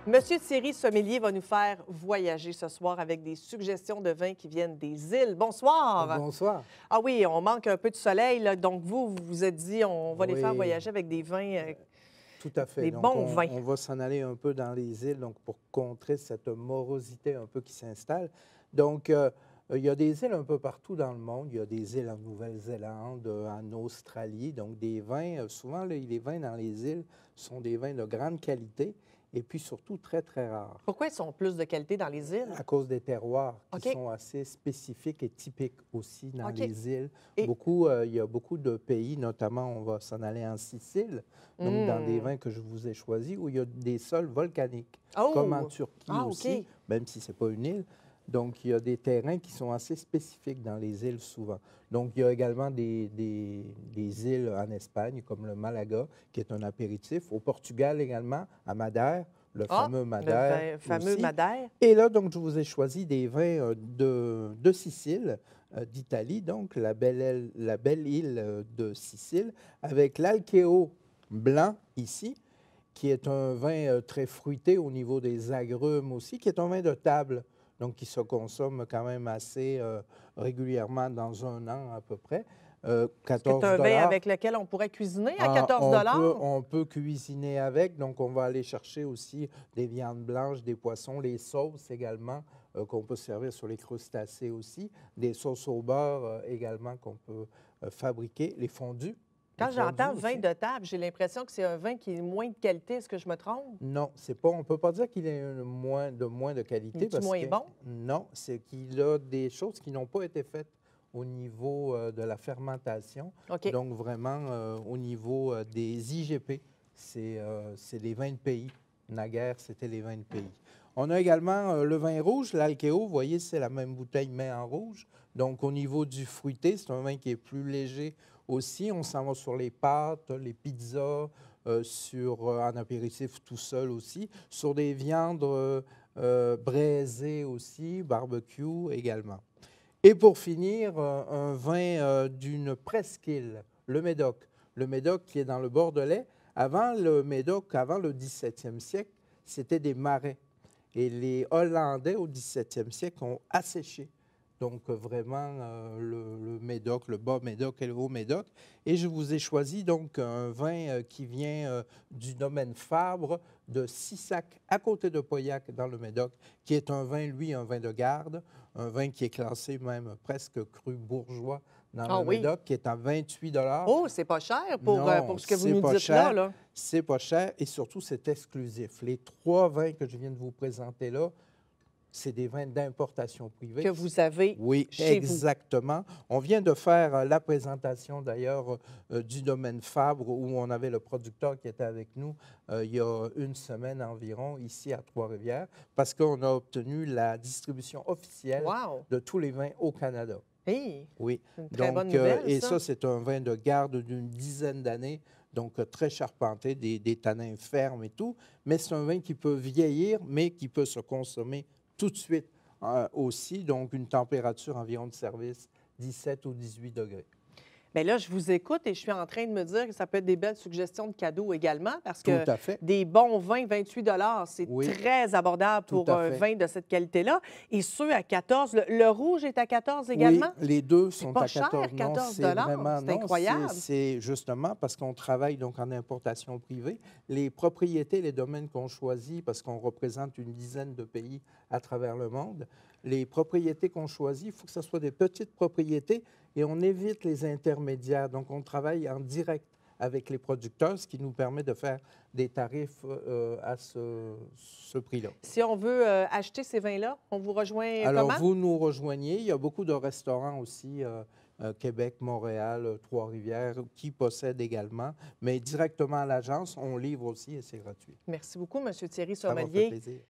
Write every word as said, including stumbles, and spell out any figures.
Monsieur Thierry Sommelier va nous faire voyager ce soir avec des suggestions de vins qui viennent des îles. Bonsoir. Bonsoir. Ah oui, on manque un peu de soleil, là, donc vous, vous vous êtes dit, on va les faire Oui, voyager avec des vins, euh, tout à fait. des Donc, bons on, vins. on va s'en aller un peu dans les îles donc pour contrer cette morosité un peu qui s'installe. Donc, euh, il y a des îles un peu partout dans le monde. Il y a des îles en Nouvelle-Zélande, en Australie. Donc, des vins, euh, souvent, là, les vins dans les îles sont des vins de grande qualité et puis surtout très, très rares. Pourquoi ils sont plus de qualité dans les îles? À cause des terroirs qui OK. sont assez spécifiques et typiques aussi dans OK. les îles. Et- Beaucoup, euh, il y a beaucoup de pays, notamment on va s'en aller en Sicile, donc dans des Mm. vins que je vous ai choisis, où il y a des sols volcaniques, Oh! comme en Turquie Ah, OK. aussi, même si ce n'est pas une île. Donc, il y a des terrains qui sont assez spécifiques dans les îles souvent. Donc, il y a également des, des- des îles en Espagne, comme le Malaga, qui est un apéritif. Au Portugal également, à Madère, le Ah, fameux le Madère vin- fameux aussi. Madère. Et là, donc, je vous ai choisi des vins euh, de, de Sicile, euh, d'Italie, donc la belle, île- la belle île euh, de Sicile, avec l'Alcheo blanc ici, qui est un vin euh, très fruité au niveau des agrumes aussi, qui est un vin de table, donc qui se consomme quand même assez euh, régulièrement dans un an à peu près. Euh, Est-ce que c'est quatorze un vin dollars. avec lequel on pourrait cuisiner à Ah, quatorze on peut, dollars? on peut cuisiner avec, donc on va aller chercher aussi des viandes blanches, des poissons, les sauces également euh, qu'on peut servir sur les crustacés aussi, des sauces au beurre euh, également qu'on peut euh, fabriquer, les fondus. les Quand j'entends fondus vin aussi. de table, j'ai l'impression que c'est un vin qui est moins de qualité. Est-ce que je me trompe? Non, c'est pas. On ne peut pas dire qu'il est une moins, de moins de Il qualité est-tu parce moins que bon? non, c'est qu'il a des choses qui n'ont pas été faites au niveau euh, de la fermentation. OK. Donc vraiment euh, au niveau euh, des I G P, c'est euh, c'est les vins de pays. Naguère, c'était les vins de pays. On a également euh, le vin rouge, l'Alcheo. Vous voyez, c'est la même bouteille mais en rouge. Donc au niveau du fruité, c'est un vin qui est plus léger aussi. On s'en va sur les pâtes, les pizzas. Euh, sur euh, en apéritif tout seul aussi, sur des viandes euh, euh, braisées aussi, barbecue également. Et pour finir, euh, un vin euh, d'une presqu'île, le Médoc. Le Médoc qui est dans le Bordelais. Avant le Médoc, avant le dix-septième siècle, c'était des marais. Et les Hollandais au dix-septième siècle ont asséché. Donc, euh, vraiment, euh, le, le Médoc, le bas Médoc et le haut Médoc. Et je vous ai choisi donc un vin euh, qui vient euh, du domaine Fabre de Sissac, à côté de Pauillac, dans le Médoc, qui est un vin, lui, un vin de garde, un vin qui est classé même presque cru bourgeois dans Ah le oui. Médoc, qui est à vingt-huit dollars. Oh, c'est pas cher pour, euh, Non, pour ce que vous c'est nous pas dites là, cher. là. C'est pas cher et surtout, c'est exclusif. Les trois vins que je viens de vous présenter là, c'est des vins d'importation privée. Que vous avez Oui, chez exactement. On vient de faire euh, la présentation d'ailleurs euh, du domaine Fabre où on avait le producteur qui était avec nous euh, il y a une semaine environ ici à Trois-Rivières parce qu'on a obtenu la distribution vous. officielle Wow! de tous les vins au Canada. Hey, Oui. c'est une très bonne Donc, euh, nouvelle, et ça. ça, c'est un vin de garde d'une dizaine d'années, donc euh, très charpenté, des, des tanins fermes et tout. Mais c'est un vin qui peut vieillir, mais qui peut se consommer tout de suite euh, aussi. Donc, une température environ de service dix-sept ou dix-huit degrés. Bien là, je vous écoute et je suis en train de me dire que ça peut être des belles suggestions de cadeaux également parce Tout que à fait. des bons vins, vingt-huit dollars, c'est Oui, très abordable tout pour à un fait. vin de cette qualité-là. Et ceux à quatorze, le, le rouge est à quatorze Oui, également? les deux C'est sont pas à cher, quatorze. Non, quatorze c'est dollars. vraiment C'est non. incroyable. C'est c'est justement parce qu'on travaille donc en importation privée. Les propriétés, les domaines qu'on choisit, parce qu'on représente une dizaine de pays à travers le monde, les propriétés qu'on choisit, il faut que ce soit des petites propriétés et on évite les intermédiaires. Donc, on travaille en direct avec les producteurs, ce qui nous permet de faire des tarifs euh, à ce, ce prix-là. Si on veut euh, acheter ces vins-là, on vous rejoint Alors, comment? vous nous rejoignez. Il y a beaucoup de restaurants aussi, euh, euh, Québec, Montréal, euh, Trois-Rivières, qui possèdent également. Mais directement à l'agence, on livre aussi et c'est gratuit. Merci beaucoup, M. Thierry Ça m'a fait Sommelier. plaisir.